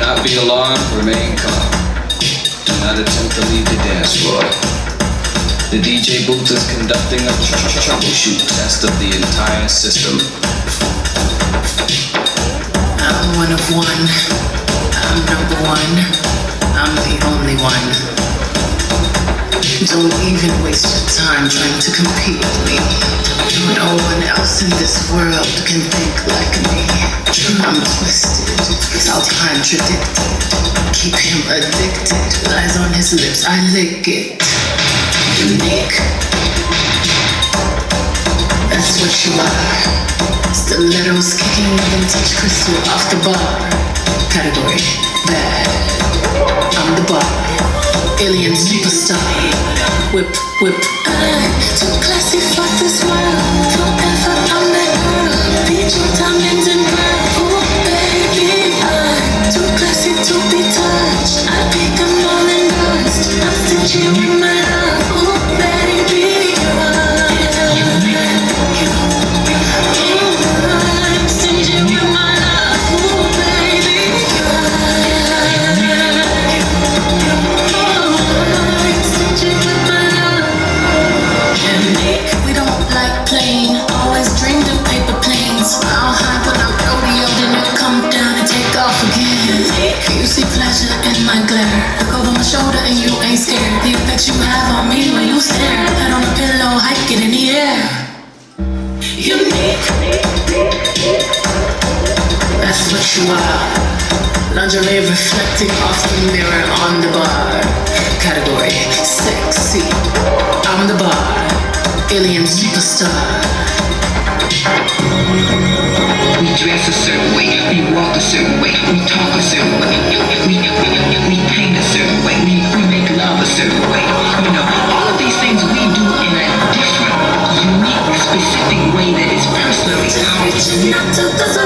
not be alarmed, remain calm. Do not attempt to leave the dance floor. The DJ booth is conducting a troubleshoot test of the entire system. I'm one of one. I'm number one. I'm the only one. Don't even waste your time trying to compete with me. No one else in this world can think like me. I'm twisted, self-contradicted. Keep him addicted. Lies on his lips, I lick it. Unique. That's what you are. Stilettos kicking vintage crystal off the bar. Category bad. I'm the bar. Alien superstar. Whip, whip. I'm too classy for this world. Forever I'm that girl. Beat your diamonds and pearl. Oh baby, I'm too classy to be touched. I pick them all and dust. I'm stingy with my love. Oh baby, I'm stingy with my love. Oh baby, we don't like plain, always dreamed of paper planes. How high when I'm rodeo, then you come down and take off again. You see pleasure in my glare. Look over my shoulder and you ain't scared. The effect you have on me when you stare. Head on a pillow, hike it in the air. Unique. That's what you are. Lingerie reflecting off the mirror on the bar. Category sexy. I'm the bar. Alien superstar. We dress a certain way, we walk a certain way, we talk a certain way, we paint a certain way, we make love a certain way. You know, all of these things we do in a different, unique, specific way that is personally ours.